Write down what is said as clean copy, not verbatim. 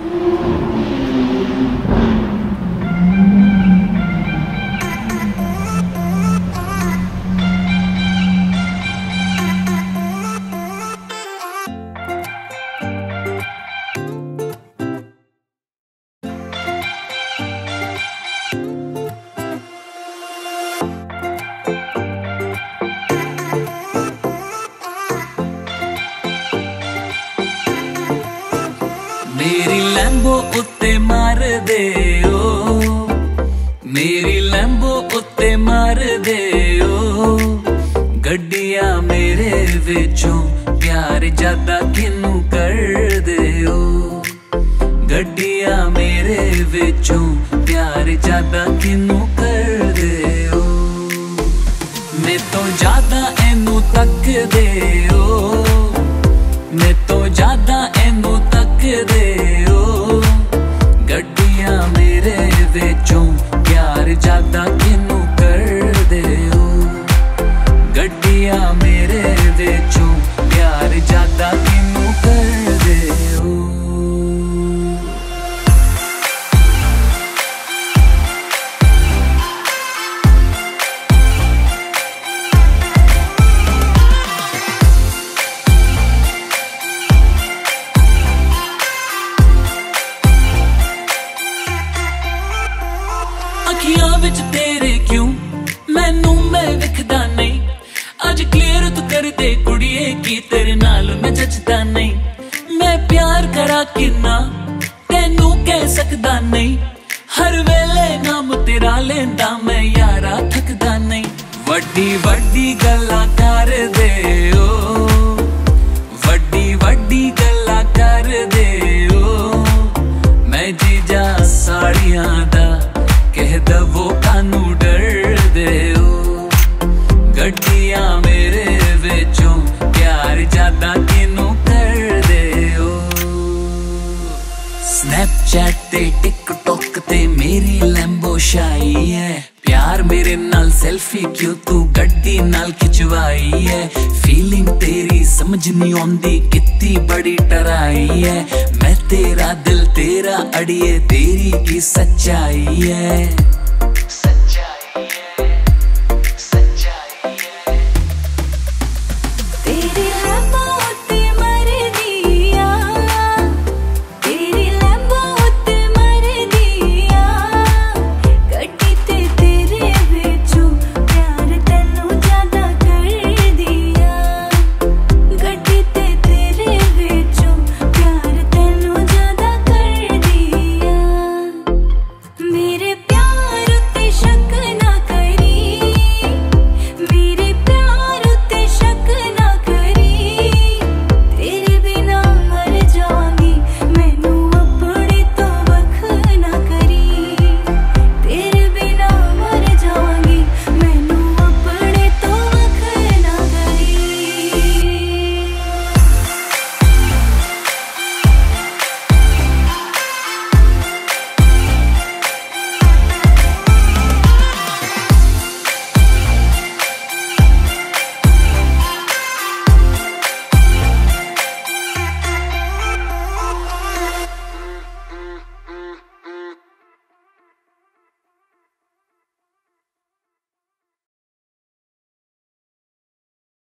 मेरी लैम्बो उत्ते मार दे ओ, मेरी लैम्बो उत्ते मार दे ओ, गड्डियां मेरे विचों प्यार ज्यादा किनू कर दे ओ, गड्डियां मेरे विचों प्यार ज्यादा किनू कर दे ओ, मैं तो ज्यादा एनू तक दे ओ, मैं तो ज्यादा एनू तक दे ओ, गड्डियां मेरे विचों प्यार ज्यादा किनू कर दे ओ, गड्डियां मेरे विचों प्यार ज्यादा किनू कर दे ओ। अखियां विच तेरे क्यों मैनू मैं विखदा नहीं, अज क्लियर तू कर दे कुड़िए की तेरे नाल मैं जचदा नहीं, मैं प्यार करा किन्ना तेनू कह सकदा नहीं, हर वेले नाम तेरा लेंदा मैं यारा थकदा नहीं, वड्डी वड्डी गल्लां कर दे ओ, वड्डी वड्डी गल्लां कर दे ओ, मैं जीजा साड़ियां दा कह दवो कानू डर दे ओ, गड्डियां मेरे विचों प्यार ज्यादा किनू कर दे ओ, स्नैपचैट ते टिकटॉक ते मेरी लैम्बो शाई है, प्यार मेरे नाल सेल्फी क्यों तू गड्डी नाल खिंचवाई है, फीलिंग तेरी समझ नहीं आंदी कितनी बड़ी टराई है, मैं तेरा दिल तेरा अड़िए तेरी की सच्चाई है।